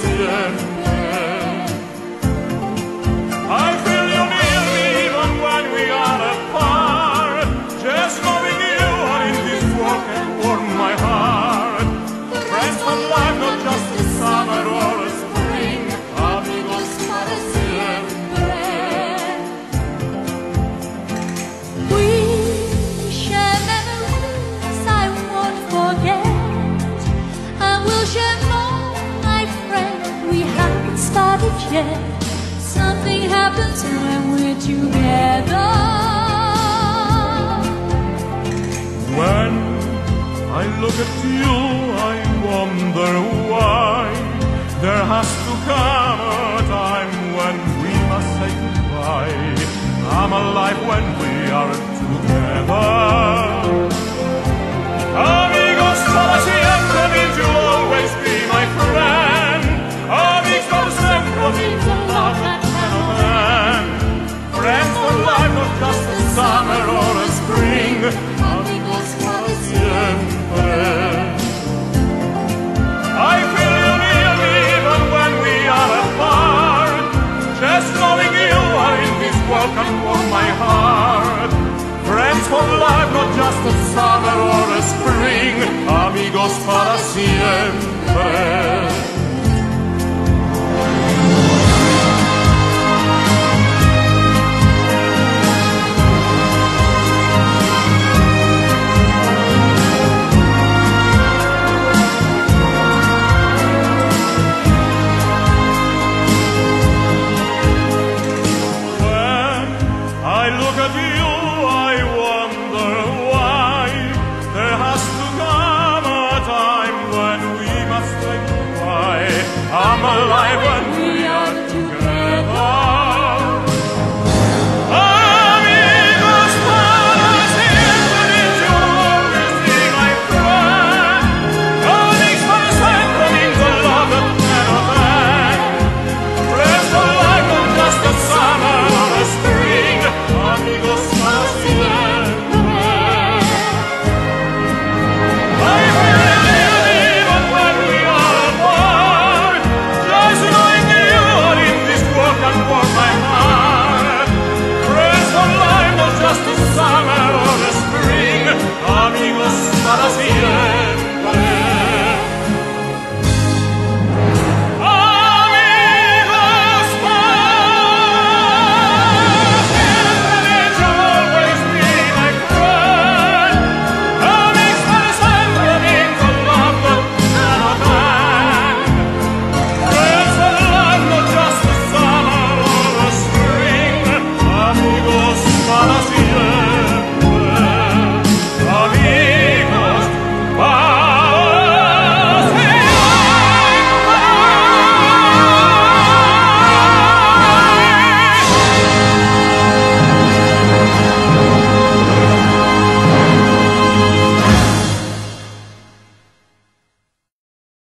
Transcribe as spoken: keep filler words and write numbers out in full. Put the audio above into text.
siempre. I feel you near me even when we are apart. Just knowing you are in this walk and warm my heart. Friends for life, not just a summer or a spring. Amigos para siempre. We share memories I won't forget, and we'll share more, my friend. We haven't started yet. Something happens when we're together. When I look at you, I wonder why there has to come a time when we must say goodbye. I'm alive when we are together.